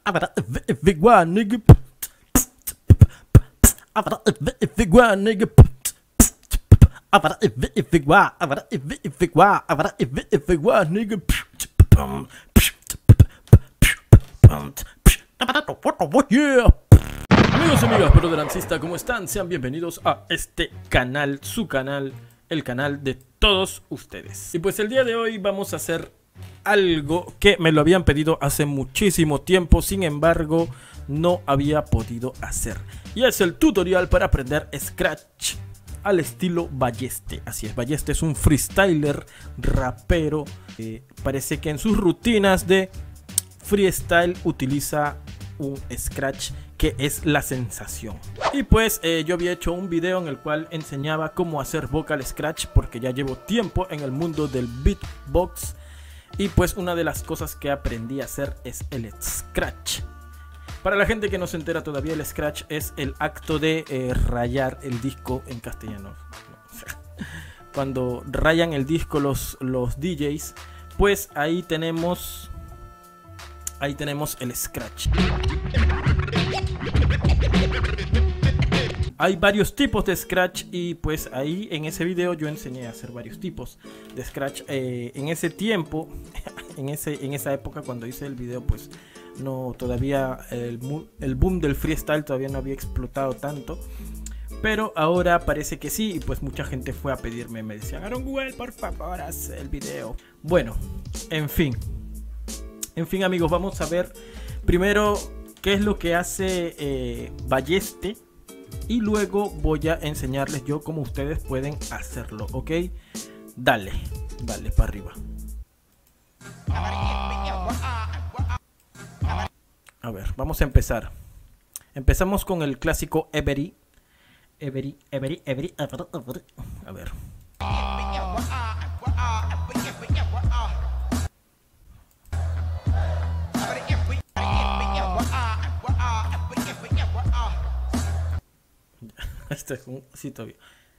Yeah. Amigos y amigas Brotherancista, ¿cómo están? Sean bienvenidos a este canal, su canal, el canal de todos ustedes. Y pues el día de hoy vamos a hacer algo que me lo habían pedido hace muchísimo tiempo, sin embargo no había podido hacer. Y es el tutorial para aprender Scratch al estilo Balleste. Así es, Balleste es un freestyler, rapero. Parece que en sus rutinas de freestyle utiliza un Scratch que es la sensación. Y pues yo había hecho un video en el cual enseñaba cómo hacer vocal scratch, porque ya llevo tiempo en el mundo del beatbox. Y pues una de las cosas que aprendí a hacer es el scratch. Para la gente que no se entera todavía, el scratch es el acto de rayar el disco en castellano. Cuando rayan el disco los DJs, pues ahí tenemos el scratch. Hay varios tipos de scratch y pues ahí en ese video yo enseñé a hacer varios tipos de scratch. En ese tiempo, en esa época cuando hice el video, pues no, todavía el boom del freestyle todavía no había explotado tanto. Pero ahora parece que sí, y pues mucha gente fue a pedirme, me decían: Aaron Google, por favor, haz el video. Bueno, en fin amigos, vamos a ver primero qué es lo que hace Balleste. Y luego voy a enseñarles yo cómo ustedes pueden hacerlo, ¿ok? Dale para arriba. A ver, vamos a empezar. Empezamos con el clásico Every. A ver. Este es un sí todavía.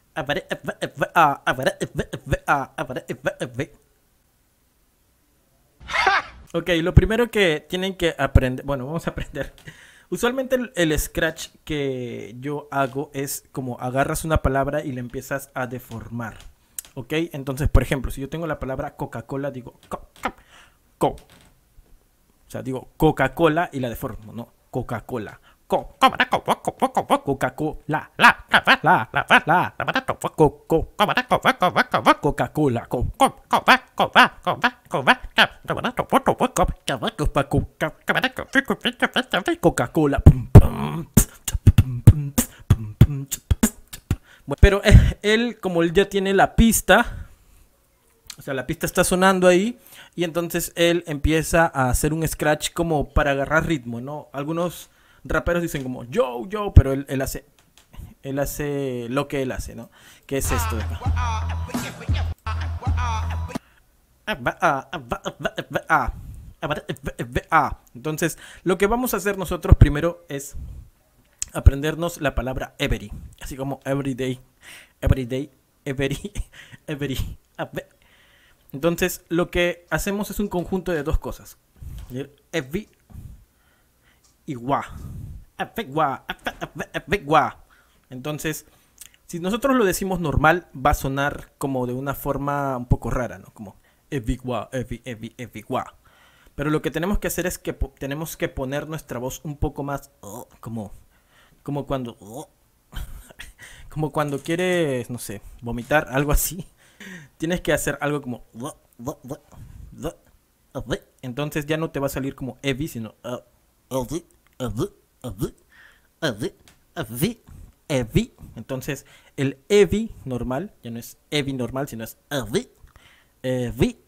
Ok, lo primero que tienen que aprender, bueno, vamos a aprender. Usualmente el scratch que yo hago es como agarras una palabra y la empiezas a deformar. Ok, entonces por ejemplo, si yo tengo la palabra Coca-Cola, digo o sea, digo Coca-Cola y la deformo, ¿no? Coca-Cola. Coca-Cola, Coca-Cola, pero él, como él ya tiene la pista, o sea, la pista está sonando ahí, y entonces él empieza a hacer un scratch como para agarrar ritmo, ¿no? Algunos raperos dicen como yo, pero él hace lo que él hace, ¿no? Que es esto de acá. Entonces, lo que vamos a hacer nosotros primero es aprendernos la palabra every, así como everyday. Entonces, lo que hacemos es un conjunto de dos cosas. Every y wa. Entonces, si nosotros lo decimos normal, va a sonar como de una forma un poco rara, ¿no? Como every wa. Pero lo que tenemos que hacer es que tenemos que poner nuestra voz un poco más como cuando como cuando quieres, no sé, vomitar, algo así. Tienes que hacer algo como entonces ya no te va a salir como every, sino entonces el every normal ya no es every normal, sino es every.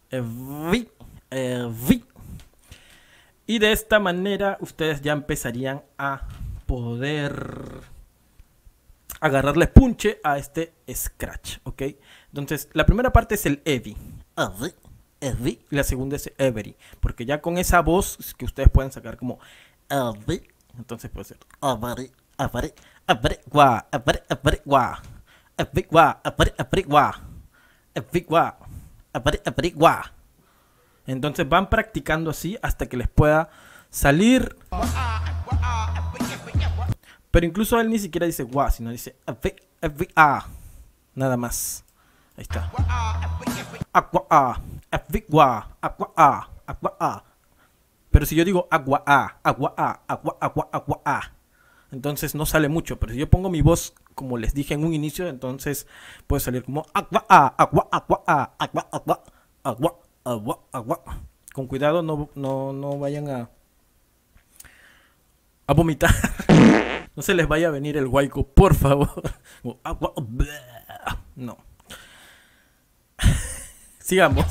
Y de esta manera ustedes ya empezarían a poder agarrarle punche a este scratch, ¿ok? Entonces la primera parte es el every, y la segunda es every, porque ya con esa voz que ustedes pueden sacar como entonces puede ser entonces van practicando así hasta que les pueda salir. Pero incluso él ni siquiera dice gua, sino dice a. Nada más. Ahí está. Agua a. Agua a. Pero si yo digo agua a. Entonces no sale mucho. Pero si yo pongo mi voz, como les dije en un inicio, entonces puede salir como agua a. Agua. Con cuidado, no vayan a vomitar. No se les vaya a venir el huaico, por favor. No. Sigamos.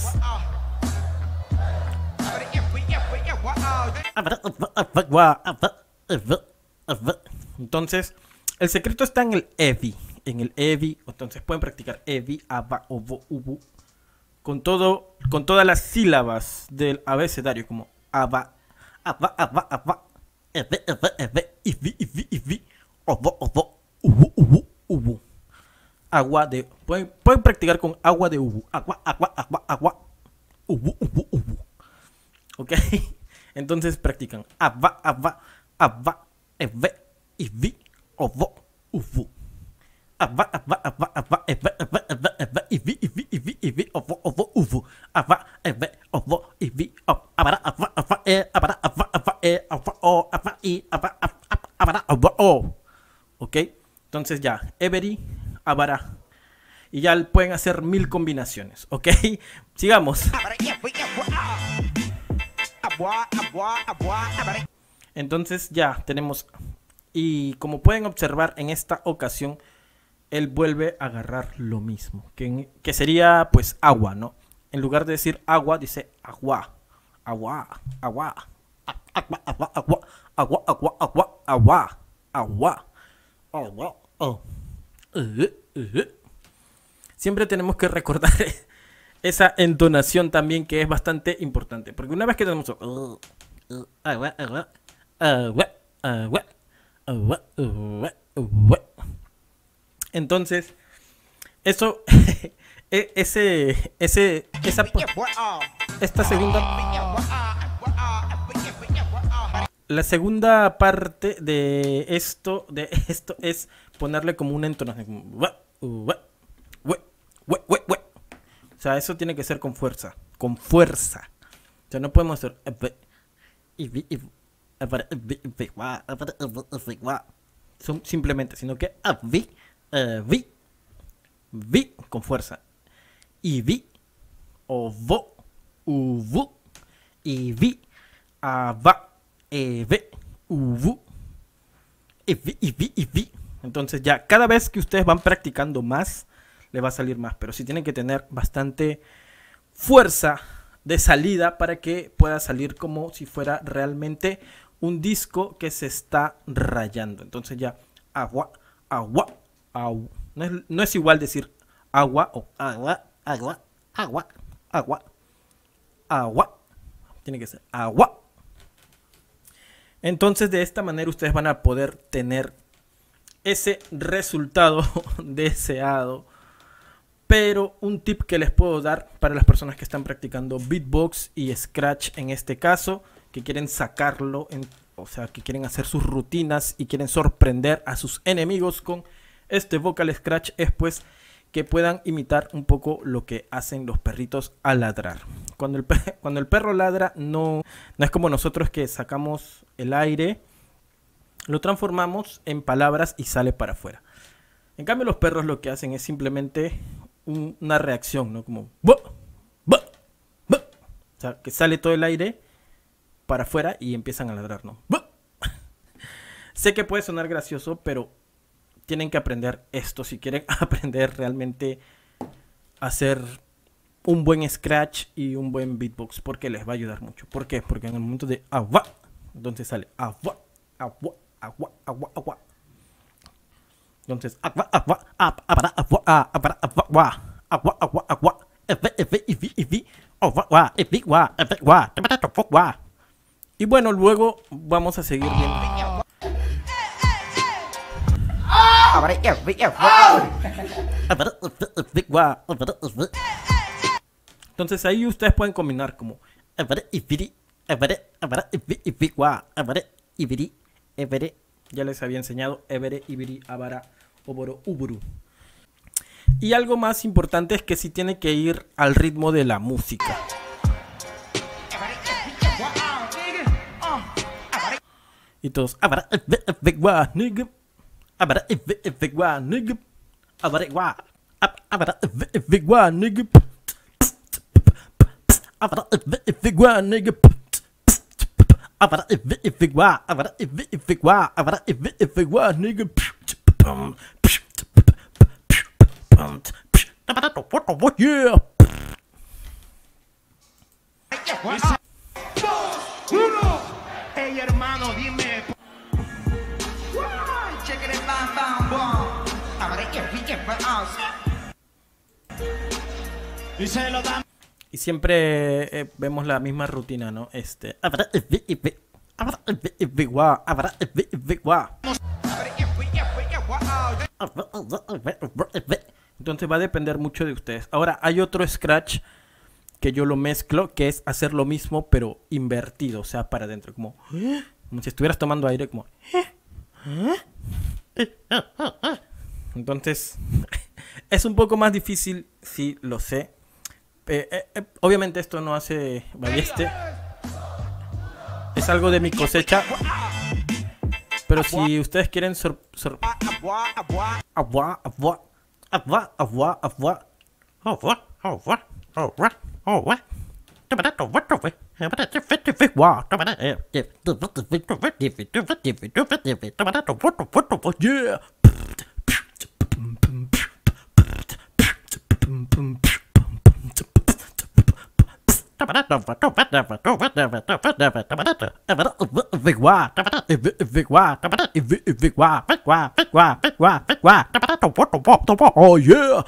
Entonces, el secreto está en el evi. Entonces pueden practicar evi, aba, ovo, ubu. Con todas las sílabas del abecedario, como aba, ivi, ovo, ubu. Agua de... Pueden practicar con agua de ubu. Agua. Ubu. ¿Ok? Entonces practican aba, ivi, ovo, ubu. Aba, ivi, ovo, ubu. Aba, ovo, ivi, ¿ok? Entonces ya, every, abara. Y ya pueden hacer 1000 combinaciones, ¿ok? Sigamos. Entonces ya tenemos. Y como pueden observar, en esta ocasión él vuelve a agarrar lo mismo, que sería pues agua, ¿no? En lugar de decir agua, dice agua. Siempre tenemos que recordar esa entonación también, que es bastante importante, porque una vez que tenemos entonces eso la segunda parte de esto es ponerle como una entonación, o sea, eso tiene que ser con fuerza. O sea, no podemos hacer simplemente, sino que vi con fuerza. Ivi, ovo, uvu, ivi, ava, eve, uvu, ivi. Entonces ya cada vez que ustedes van practicando más, le va a salir más, pero sí tienen que tener bastante fuerza de salida para que pueda salir como si fuera realmente un disco que se está rayando. Entonces ya agua. No es igual decir agua o agua. Tiene que ser agua. Entonces de esta manera ustedes van a poder tener ese resultado deseado. Pero un tip que les puedo dar para las personas que están practicando beatbox y scratch en este caso, que quieren sacarlo, o sea, que quieren hacer sus rutinas y quieren sorprender a sus enemigos con este vocal scratch, es pues que puedan imitar un poco lo que hacen los perritos al ladrar. Cuando el perro ladra, no es como nosotros, que sacamos el aire, lo transformamos en palabras y sale para afuera. En cambio, los perros lo que hacen es simplemente una reacción, ¿no? Como o sea, que sale todo el aire para afuera y empiezan a ladrar, ¿no? Sé que puede sonar gracioso, pero tienen que aprender esto si quieren aprender realmente a hacer un buen scratch y un buen beatbox, porque les va a ayudar mucho. ¿Por qué? Porque en el momento de agua, entonces sale agua. Entonces, y bueno, luego vamos a seguir viendo. Entonces ahí ustedes pueden combinar como Ya les había enseñado Ebere, Ibiri, Abara, Oboro, Uburu. Y algo más importante es que sí tiene que ir al ritmo de la música. Y todos. Yeah. Hey hermano, dime. Check it bam bam bam. Y se lo dan. Y siempre vemos la misma rutina, ¿no? Entonces va a depender mucho de ustedes. Ahora hay otro scratch que yo lo mezclo, que es hacer lo mismo pero invertido, o sea, para adentro, como si estuvieras tomando aire, como entonces es un poco más difícil, sí, lo sé. Obviamente esto no hace Balleste, es algo de mi cosecha, pero si ustedes quieren yeah. Oh yeah.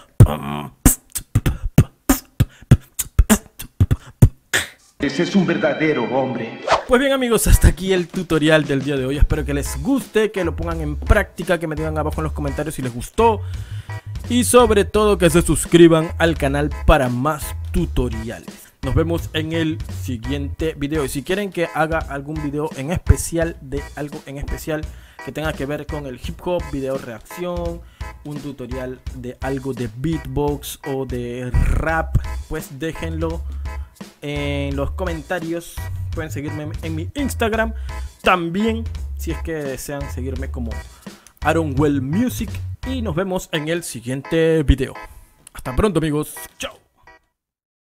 Ese es un verdadero hombre. Pues bien amigos, hasta aquí el tutorial del día de hoy. Espero que les guste, que lo pongan en práctica, que me digan abajo en los comentarios si les gustó. Y sobre todo que se suscriban al canal para más tutoriales. Nos vemos en el siguiente video. Y si quieren que haga algún video en especial de algo en especial que tenga que ver con el hip hop, video reacción, un tutorial de algo de beatbox o de rap, pues déjenlo en los comentarios. Pueden seguirme en mi Instagram también, si es que desean seguirme como Aaron Well Music. Y nos vemos en el siguiente video. Hasta pronto amigos, chao.